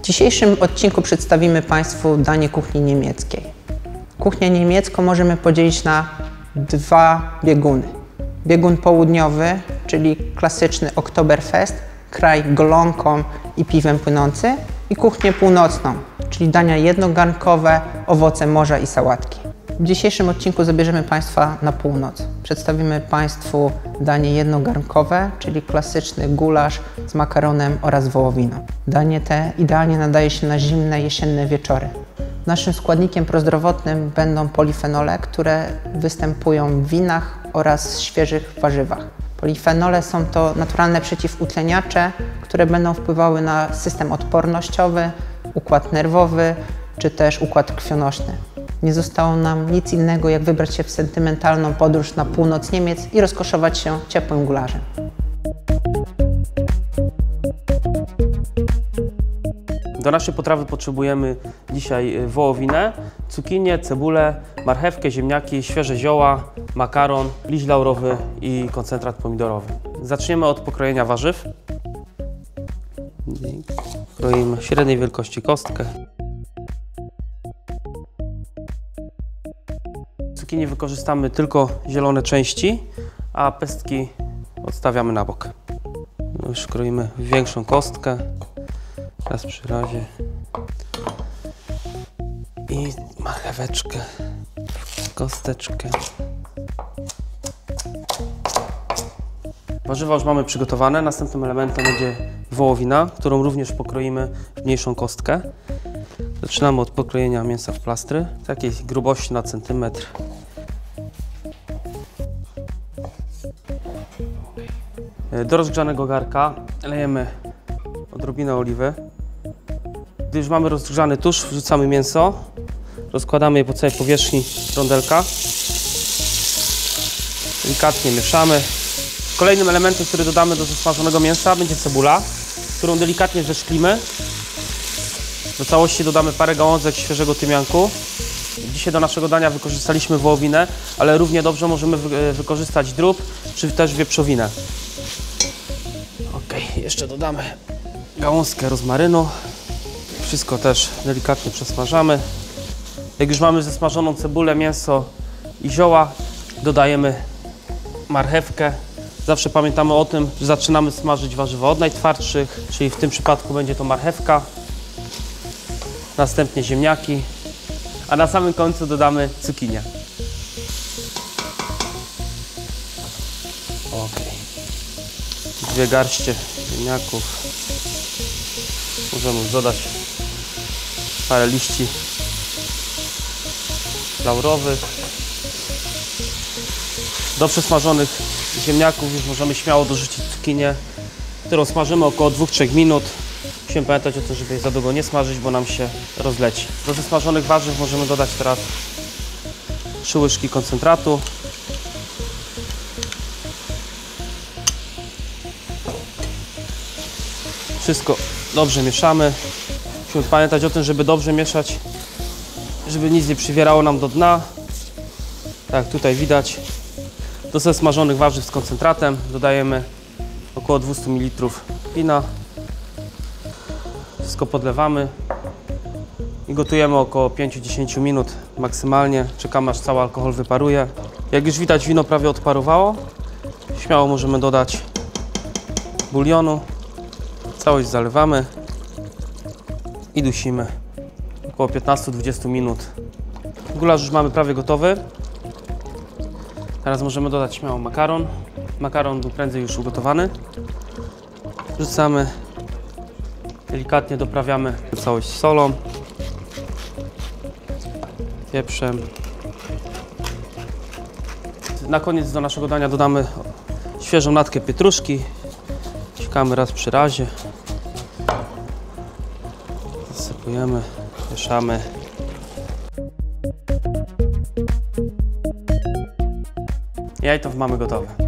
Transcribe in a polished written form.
dzisiejszym odcinku przedstawimy Państwu danie kuchni niemieckiej. Kuchnię niemiecką możemy podzielić na dwa bieguny. Biegun południowy, czyli klasyczny Oktoberfest, kraj golonką i piwem płynący, i kuchnię północną, czyli dania jednogarnkowe, owoce morza i sałatki. W dzisiejszym odcinku zabierzemy Państwa na północ. Przedstawimy Państwu danie jednogarnkowe, czyli klasyczny gulasz z makaronem oraz wołowiną. Danie te idealnie nadaje się na zimne, jesienne wieczory. Naszym składnikiem prozdrowotnym będą polifenole, które występują w winach oraz świeżych warzywach. Polifenole są to naturalne przeciwutleniacze, które będą wpływały na system odpornościowy, układ nerwowy czy też układ krwionośny. Nie zostało nam nic innego, jak wybrać się w sentymentalną podróż na północ Niemiec i rozkoszować się ciepłym gulaszem. Do naszej potrawy potrzebujemy dzisiaj wołowinę, cukinię, cebulę, marchewkę, ziemniaki, świeże zioła, makaron, liść laurowy i koncentrat pomidorowy. Zaczniemy od pokrojenia warzyw. Kroimy średniej wielkości kostkę. Cukinię wykorzystamy tylko zielone części, a pestki odstawiamy na bok. Już kroimy większą kostkę. Raz przy razie. I marcheweczkę, kosteczkę. Warzywa już mamy przygotowane. Następnym elementem będzie wołowina, którą również pokroimy w mniejszą kostkę. Zaczynamy od pokrojenia mięsa w plastry, takiej grubości na centymetr. Do rozgrzanego garka lejemy odrobinę oliwy. Gdy już mamy rozgrzany tusz, wrzucamy mięso, rozkładamy je po całej powierzchni rondelka. Delikatnie mieszamy. Kolejnym elementem, który dodamy do zasmażonego mięsa, będzie cebula, którą delikatnie zeszklimy. Do całości dodamy parę gałązek świeżego tymianku. Dzisiaj do naszego dania wykorzystaliśmy wołowinę, ale równie dobrze możemy wykorzystać drób czy też wieprzowinę. Ok, jeszcze dodamy gałązkę rozmarynu. Wszystko też delikatnie przesmażamy. Jak już mamy zesmażoną cebulę, mięso i zioła, dodajemy marchewkę. Zawsze pamiętamy o tym, że zaczynamy smażyć warzywa od najtwardszych, czyli w tym przypadku będzie to marchewka, następnie ziemniaki, a na samym końcu dodamy cukinię. Ok. 2 garście ziemniaków. Możemy już dodać parę liści laurowych. Do przesmażonych ziemniaków już możemy śmiało dorzucić cukinię, którą smażymy około 2-3 minut. Musimy pamiętać o tym, żeby jej za długo nie smażyć, bo nam się rozleci. Do zesmażonych warzyw możemy dodać teraz 3 łyżki koncentratu. Wszystko dobrze mieszamy. Musimy pamiętać o tym, żeby dobrze mieszać, żeby nic nie przywierało nam do dna. Tak jak tutaj widać. Do zesmażonych warzyw z koncentratem dodajemy około 200 ml wina. Wszystko podlewamy i gotujemy około 5-10 minut maksymalnie. Czekamy, aż cały alkohol wyparuje. Jak już widać, wino prawie odparowało. Śmiało możemy dodać bulionu. Całość zalewamy i dusimy około 15-20 minut. Gulasz już mamy prawie gotowy. Teraz możemy dodać śmiało makaron. Makaron był prędzej już ugotowany. Wrzucamy, delikatnie doprawiamy całość solą, pieprzem. Na koniec do naszego dania dodamy świeżą natkę pietruszki. Sikamy raz przy razie. Zasypujemy, mieszamy. I to mamy gotowe.